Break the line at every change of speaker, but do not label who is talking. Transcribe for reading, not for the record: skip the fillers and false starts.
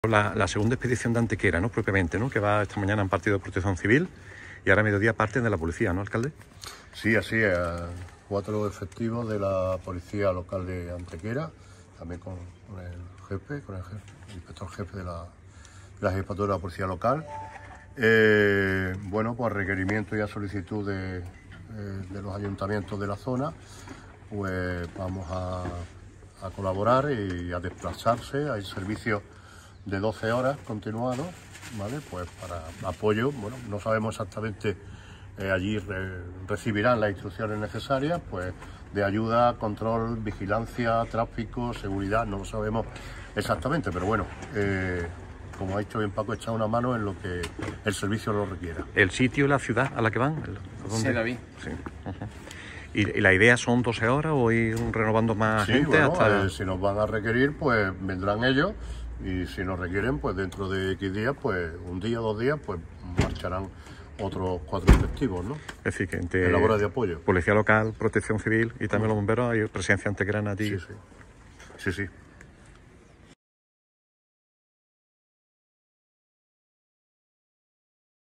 La segunda expedición de Antequera, ¿no? Propiamente, ¿no? Que va esta mañana en partido de Protección Civil y ahora a mediodía parten de la policía, ¿no, alcalde?
Sí, así es. 4 efectivos de la policía local de Antequera, también con el inspector jefe de la jefatura de la policía local. Bueno, pues requerimiento y a solicitud de los ayuntamientos de la zona, pues vamos a colaborar y a desplazarse. Hay servicios de 12 horas continuados, ¿vale? Pues para apoyo. Bueno, no sabemos exactamente, allí recibirán las instrucciones necesarias, pues de ayuda, control, vigilancia, tráfico, seguridad, no lo sabemos exactamente, pero bueno, como ha dicho bien Paco, echar una mano en lo que el servicio lo requiera.
¿El sitio y la ciudad a la que van?
Sí, David.
Sí. ¿Y la idea son 12 horas o ir renovando más
sí,
gente?
Bueno,
hasta...
si nos van a requerir, pues vendrán ellos, y si nos requieren, pues dentro de X días, pues un día, 2 días, pues marcharán otros 4 efectivos, ¿no?
Es decir, que entre
en labores de apoyo.
Policía local, Protección Civil y también los bomberos hay presencia antequerana allí.
Sí.